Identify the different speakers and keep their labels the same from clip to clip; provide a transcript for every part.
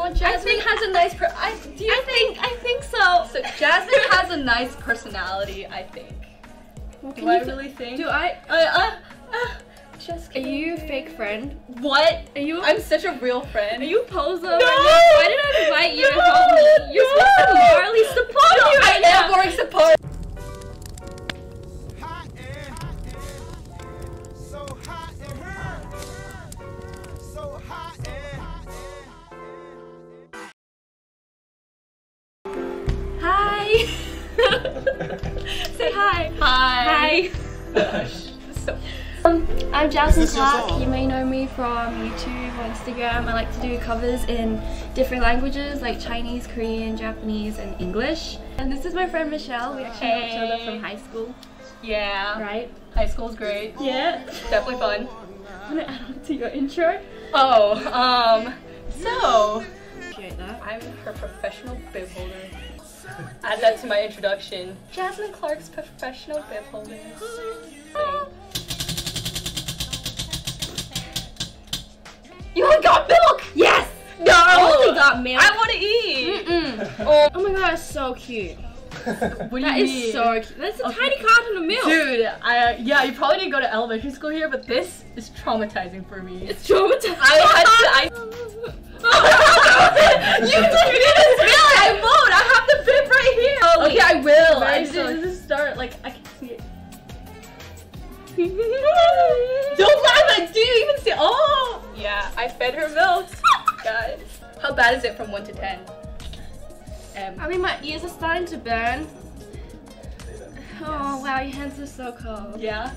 Speaker 1: Jasmine has a nice I think so. So Jasmine has a nice personality, I think.
Speaker 2: Well,
Speaker 1: do I really think?
Speaker 2: Do I?
Speaker 1: Just
Speaker 2: Are you a fake friend?
Speaker 1: What?
Speaker 2: Are you?
Speaker 1: I'm such a real friend.
Speaker 2: Are you a poser?
Speaker 1: No!
Speaker 2: Why did I invite you to help me? You're supposed to morally support me right now.
Speaker 1: I am morally support.
Speaker 2: Hi. Say hi.
Speaker 1: Hi.
Speaker 2: I'm Jasmine Clarke. You may know me from YouTube or Instagram. I like to do covers in different languages like Chinese, Korean, Japanese, and English. And this is my friend Michelle. We actually know each other from high school.
Speaker 1: Yeah.
Speaker 2: Right?
Speaker 1: High school's great.
Speaker 2: Yeah.
Speaker 1: Definitely fun.
Speaker 2: Want to add on to your intro?
Speaker 1: Oh, so
Speaker 2: Appreciate that.
Speaker 1: I'm her professional bib holder. Add that to my introduction. Jasmine Clarke's professional bib holder. You only got milk! Yes! No!
Speaker 2: I only got milk.
Speaker 1: I want to eat!
Speaker 2: Oh my god, it's so cute.
Speaker 1: What do you
Speaker 2: That
Speaker 1: mean?
Speaker 2: is so cute. That's a tiny carton of milk.
Speaker 1: Dude, yeah, you probably didn't go to elementary school here, but this is traumatizing for me.
Speaker 2: It's traumatizing.
Speaker 1: You didn't spill it! I won't! I have the bib right here! Okay, I will. I just start, like, I can see it. Don't laugh! Do you even see? Oh! Yeah, I fed her milk, guys. How bad is it from 1 to 10?
Speaker 2: I mean, my ears are starting to burn. Oh wow, your hands are so cold.
Speaker 1: Yeah.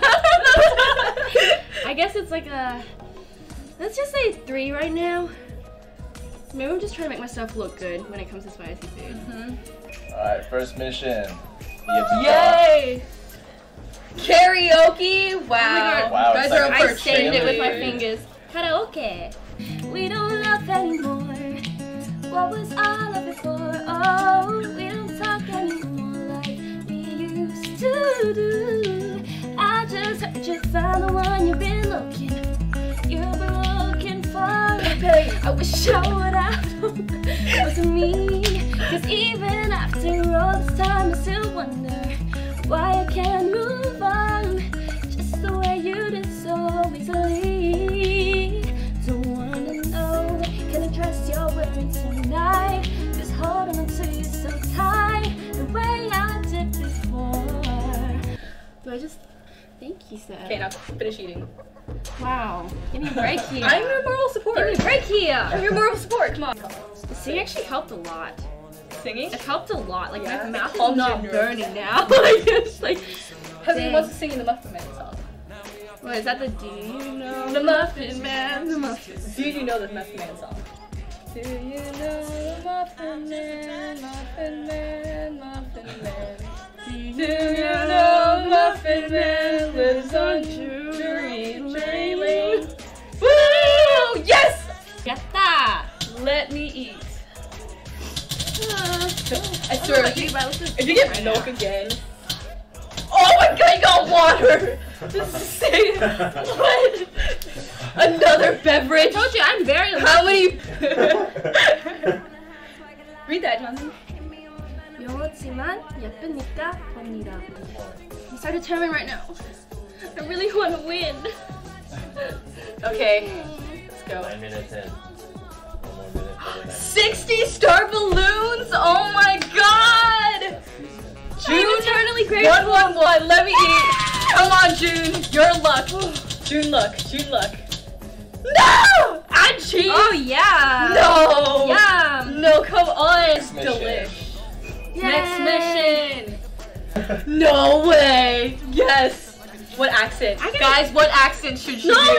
Speaker 2: I guess it's like a, let's just say 3 right now. Maybe I'm just trying to make myself look good when it comes to spicy food.
Speaker 3: Alright, first mission.
Speaker 1: Yay! Karaoke! Wow.
Speaker 2: Oh my God.
Speaker 3: Wow,
Speaker 1: You guys
Speaker 3: it's
Speaker 1: are
Speaker 3: like
Speaker 1: up
Speaker 2: I
Speaker 1: for
Speaker 2: stained it with my
Speaker 3: training.
Speaker 2: fingers. Karaoke. We don't love anymore. What was all of it for? Oh, we don't talk anymore like we used to do. I just heard you found the one you've been looking for. I wish I would have known it wasn't me. Cause even after all this time, I still wonder why I can't move on just the way you did so easily. Don't wanna know, can I trust your words tonight? Just holding on to you so tight, the way I did before. Do I just thank you, sir?
Speaker 1: Okay, now finish eating.
Speaker 2: Wow, give me a break here.
Speaker 1: I'm your moral support.
Speaker 2: Give me a break here.
Speaker 1: I'm your moral support. Come on.
Speaker 2: The singing actually helped a lot.
Speaker 1: Singing?
Speaker 2: It helped a lot. Like
Speaker 1: Yeah,
Speaker 2: my mouth
Speaker 1: calms
Speaker 2: is not
Speaker 1: your
Speaker 2: burning now. Like it's like.
Speaker 1: Heather
Speaker 2: Dang.
Speaker 1: wants to sing in the Muffin Man song.
Speaker 2: What is that? The Do You Know the Muffin Man? The Muffin.
Speaker 1: Do you know the Muffin Man song? Do you know the Muffin Man, Muffin Man, Muffin Man? Do you know Muffin Man lives on Drury Lane? Woo! Yes!
Speaker 2: Yatta!
Speaker 1: Let me eat. I
Speaker 2: I
Speaker 1: swear,
Speaker 2: if
Speaker 1: you get milk again. Oh my god, you got water! This is insane. What? Another beverage?
Speaker 2: I told you, I'm very lucky.
Speaker 1: How many? Read that, Johnson.
Speaker 2: 영어지만 예쁘니까 봅니다. I'm so determined right now. I really want to win.
Speaker 1: Okay, let's go.
Speaker 3: 9 minutes in. 1 more minute for the
Speaker 1: 60 star balloons! Oh my god!
Speaker 2: I'm eternally grateful.
Speaker 1: 111, let me eat. Come on, June. Your luck. June luck. June luck. No! And cheese!
Speaker 2: Oh yeah.
Speaker 1: No!
Speaker 2: Yum.
Speaker 1: No, come on. It's
Speaker 3: mission.
Speaker 1: delish.
Speaker 2: Yay.
Speaker 1: Next mission. No way. Yes. What accent? Guys, what accent should she do?
Speaker 2: No.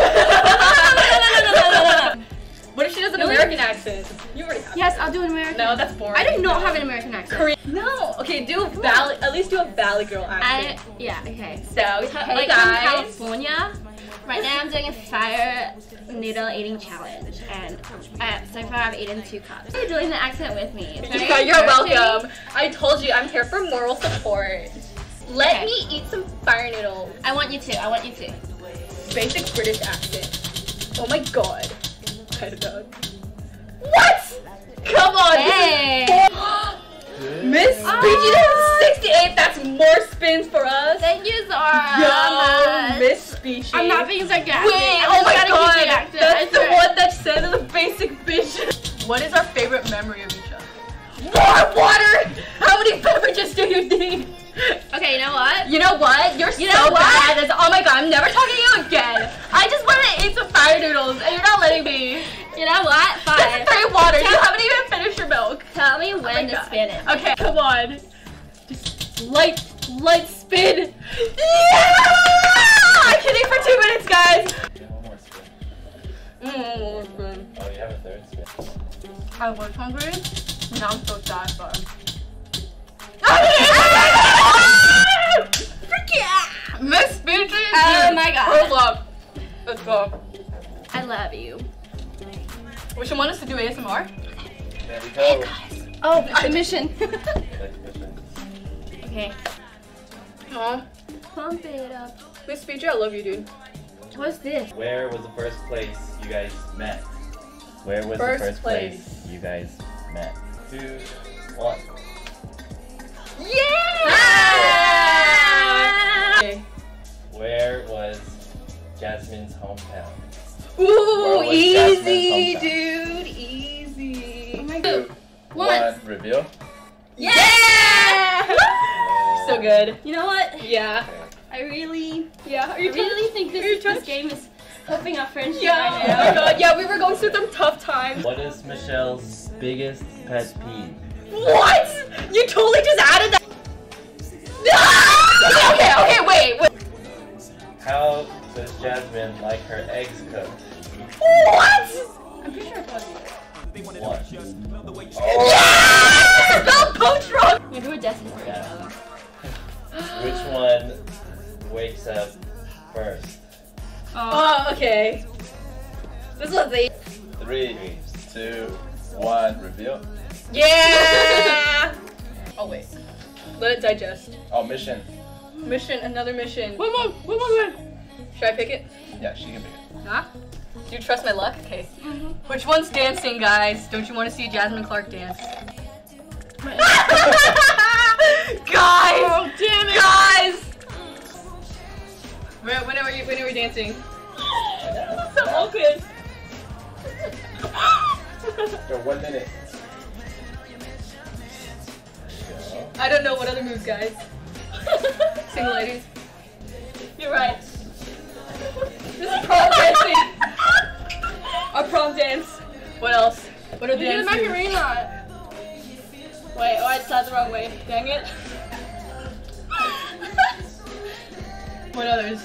Speaker 1: What if she does an
Speaker 2: Really?
Speaker 1: American accent? You already have.
Speaker 2: Yes, I'll do an American.
Speaker 1: No, that's boring.
Speaker 2: I do not have an American accent.
Speaker 1: Korean. No. Okay, do a valley. At least do a Valley Girl accent.
Speaker 2: Yeah, okay.
Speaker 1: So,
Speaker 2: Like
Speaker 1: hey
Speaker 2: from
Speaker 1: guys.
Speaker 2: California. Right now I'm doing a fire noodle eating challenge, and so far I've eaten 2 cups. You're doing the accent with me. It's very
Speaker 1: Yeah, you're
Speaker 2: encouraging.
Speaker 1: welcome. I told you, I'm here for moral support. Let
Speaker 2: Okay.
Speaker 1: me eat some fire noodles.
Speaker 2: I want you to. I want you to.
Speaker 1: Basic British accent. Oh my god. I don't know. What? Come on.
Speaker 2: Hey.
Speaker 1: Miss Peachy, that's 68. That's more spins for us.
Speaker 2: Thank you so much.
Speaker 1: Yo, Miss Peachy.
Speaker 2: I'm not being sarcastic.
Speaker 1: Wait,
Speaker 2: I'm
Speaker 1: oh my
Speaker 2: just
Speaker 1: god.
Speaker 2: gotta keep
Speaker 1: That's the one that said in the basic bitch. What is our favorite memory of each other? More water! How many beverages do you need?
Speaker 2: Okay, you know what?
Speaker 1: You know what? You're so bad. Oh my god, I'm never talking to you again. I just want to eat some fire noodles and you're not letting me.
Speaker 2: You know what? Fine.
Speaker 1: That's 3 waters. You haven't even finished your milk.
Speaker 2: Tell me when to spin it.
Speaker 1: Okay, come on. Just light spin. Yeah! I can eat for 2 minutes, guys.
Speaker 3: One more spin.
Speaker 1: One more spin.
Speaker 3: Oh, you have a third spin.
Speaker 1: I was hungry. Now I'm so satisfied. Miss Peachy!
Speaker 2: Oh my god.
Speaker 1: Hold up. Let's go.
Speaker 2: I love you.
Speaker 1: We should want us to do ASMR?
Speaker 3: There we go.
Speaker 2: Oh, the mission.
Speaker 3: Next mission.
Speaker 2: Okay.
Speaker 1: Aw.
Speaker 2: Pump it up.
Speaker 1: Miss Peachy, I love you, dude.
Speaker 2: What's this?
Speaker 3: Where was the first place you guys met? Where was the first place you guys met? 2, 1.
Speaker 1: Yeah! Okay.
Speaker 3: Where was Jasmine's hometown?
Speaker 1: Ooh,
Speaker 3: was
Speaker 1: easy,
Speaker 3: Jasmine's
Speaker 1: dude. Easy.
Speaker 2: Oh my
Speaker 3: 2,
Speaker 2: god.
Speaker 3: 1. Reveal.
Speaker 1: Yeah! So good.
Speaker 2: You know what?
Speaker 1: Yeah.
Speaker 2: I really
Speaker 1: Yeah.
Speaker 2: think this game is helping our friendship
Speaker 1: Yeah.
Speaker 2: right
Speaker 1: Oh
Speaker 2: now.
Speaker 1: my god. Yeah, we were going through some tough times.
Speaker 3: What is Michelle's biggest pet peeve?
Speaker 1: What? You totally just added that. Okay, wait.
Speaker 3: How does Jasmine like her eggs cooked?
Speaker 1: What?
Speaker 2: I'm pretty sure I told you.
Speaker 3: 1.
Speaker 1: Yeah! Spell poach wrong.
Speaker 2: Maybe we're destined for each
Speaker 3: Yeah.
Speaker 2: other.
Speaker 3: Which one wakes up first?
Speaker 1: Oh, okay. This one's 8.
Speaker 3: 3, 2, 1. Reveal.
Speaker 1: Yeah! Oh, wait. Let it digest.
Speaker 3: Oh, mission.
Speaker 1: Mission, another mission.
Speaker 2: One more.
Speaker 1: Should I pick it?
Speaker 3: Yeah, she can pick it.
Speaker 1: Huh? Do you trust my luck? Okay. Which one's dancing, guys? Don't you want to see Jasmine Clarke dance? Guys!
Speaker 2: Oh, damn it!
Speaker 1: Guys! When are we dancing? So awkward.
Speaker 3: For 1 minute.
Speaker 1: I don't know what other moves, guys. Single ladies. You're right. This is prom dancing. Our prom dance. What else? What are the
Speaker 2: You did
Speaker 1: dance moves?
Speaker 2: Macarena. Wait, I started the wrong way. Dang it.
Speaker 1: What others?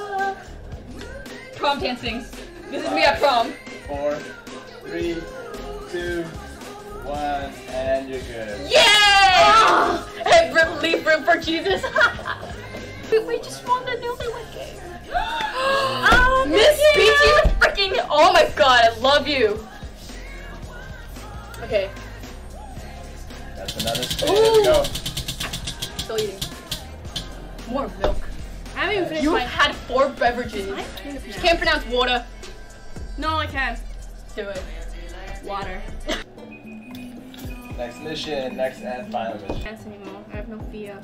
Speaker 1: Prom dancing. This is me at prom.
Speaker 3: 4, 3, 2, 1, and you're good.
Speaker 1: Yay! Hey, leave room for Jesus. We just won the newlywed game.
Speaker 2: Oh,
Speaker 1: Miss Peachy, the freaking! Oh my god, I love you. Okay.
Speaker 3: That's another spin. Here we go.
Speaker 1: Still eating. More milk.
Speaker 2: I haven't even finished
Speaker 1: You
Speaker 2: my...
Speaker 1: had 4 beverages.
Speaker 2: I
Speaker 1: You can't pronounce water.
Speaker 2: No, I can't.
Speaker 1: Do it.
Speaker 2: Water.
Speaker 3: Next mission, next and final mission.
Speaker 2: Dance anymore. I have no fear.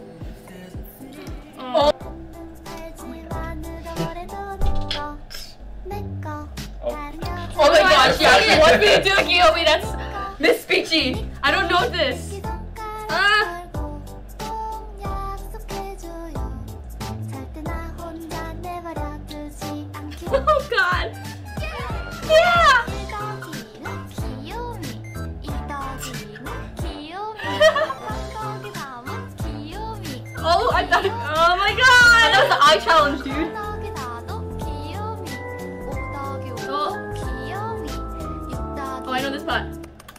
Speaker 1: Oh.
Speaker 3: Oh,
Speaker 1: Oh my gosh, yeah, she wants me to do the Kiyomi, that's Miss Peachy. I don't know this.
Speaker 2: Oh god.
Speaker 1: Yeah! Oh, I thought,
Speaker 2: Oh my god.
Speaker 1: that was the eye challenge, dude.
Speaker 2: Oh, I know this part.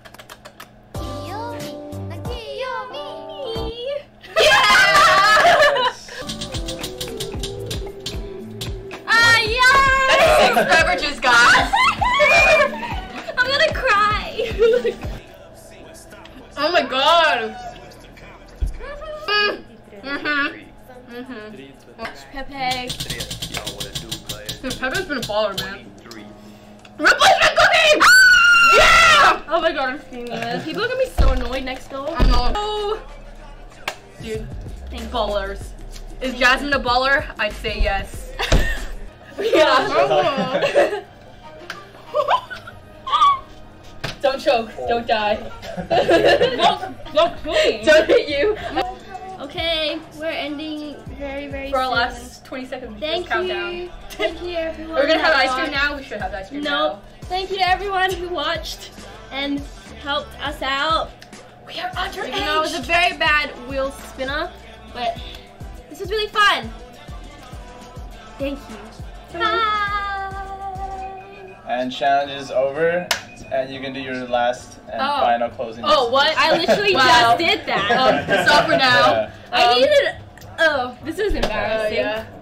Speaker 1: That's 6 beverages, guys.
Speaker 2: I'm gonna cry.
Speaker 1: Oh my god.
Speaker 2: Pepe.
Speaker 1: Dude, Pepe's been a baller, man. Replacement cooking! Yeah!
Speaker 2: Oh my god, I'm screaming this. People are gonna be so annoyed next door.
Speaker 1: I know. Oh. Dude, ballers. Is Jasmine a baller? I'd say yes. Yeah. Don't choke. Don't die. Don't hit you.
Speaker 2: Okay, we're ending very, very
Speaker 1: For our
Speaker 2: soon.
Speaker 1: last 20 seconds.
Speaker 2: Thank
Speaker 1: countdown.
Speaker 2: you. Thank you, everyone.
Speaker 1: We're gonna have
Speaker 2: that
Speaker 1: ice cream
Speaker 2: watched.
Speaker 1: now. We should have ice cream
Speaker 2: Nope.
Speaker 1: now.
Speaker 2: Thank you to everyone who watched and helped us out.
Speaker 1: We are underage.
Speaker 2: Even though it was a very bad wheel spinner, but this was really fun. Thank you. Bye.
Speaker 3: And challenge is over, and you can do your last and final closing.
Speaker 1: Oh, what?
Speaker 2: I literally
Speaker 1: Wow.
Speaker 2: just did that.
Speaker 1: It's over now.
Speaker 3: Yeah.
Speaker 2: I needed. Oh, this was embarrassing.
Speaker 1: Yeah.